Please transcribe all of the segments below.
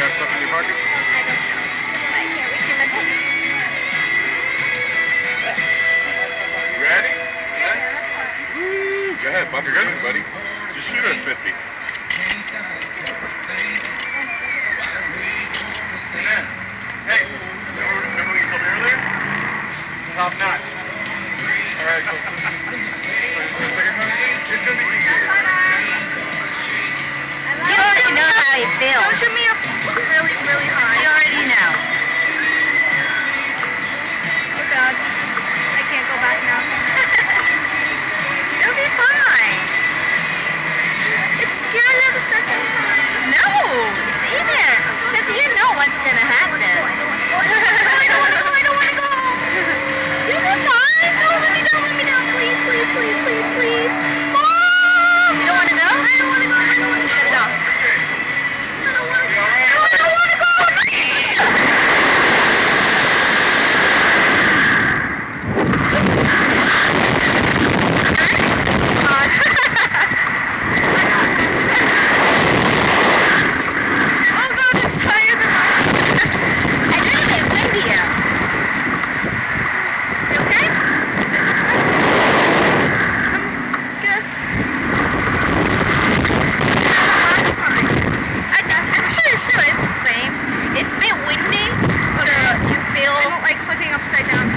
have stuff in your pockets? I can't reach in my pockets. You ready? Woo! Go ahead, bump your gun, buddy. Just shoot her at 50. Hey, remember what you told me earlier? Top notch. Alright, so since it's the second time it's gonna be easier this time. You already know how you feel. Don't shoot me up really, really high. You already know. Oh god, I can't go back now. It'll be fine. It's scarier the second time. No, it's either. Because you know what's going to happen. I don't want to go, I don't want to go. You'll be fine. No, let me down, please, please, please, please, please. Oh, you don't want to go? I don't want to go, I don't want to go. Shut it off. I don't want to go. I don't want to go. It's a bit windy, so you feel... I don't like flipping upside down.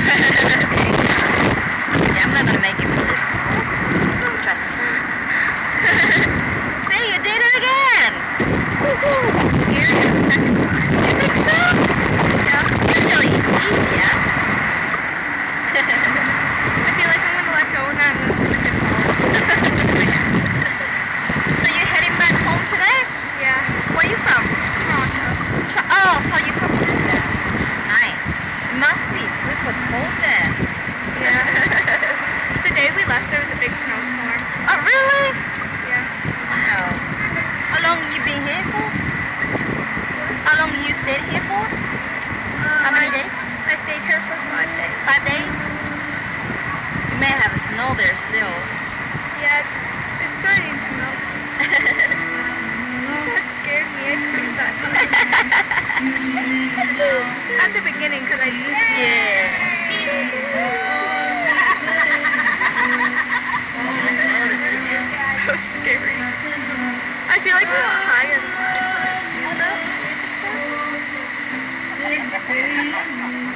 Yeah, I'm not gonna make you flip. Trust me. See, you did it again! It's scarier the second time. You think so? Yeah. Usually it's easier. I feel like I'm gonna let go and then I'm gonna slip and fall. So you're heading back home today? Yeah. Where are you from? Toronto. Oh, so you're from Canada. Nice. It must be super cold there. Yeah. The day we left, there was a big snowstorm. Oh, really? Yeah. Wow. How long you been here for? How long you stayed here for? How many days? I stayed here for 5 days. 5 days? You may have snow there still. Yeah, it's starting to melt. That scared me. I screamed that time. At the beginning, because I... Yeah. That was scary. I feel like we're higher than last time.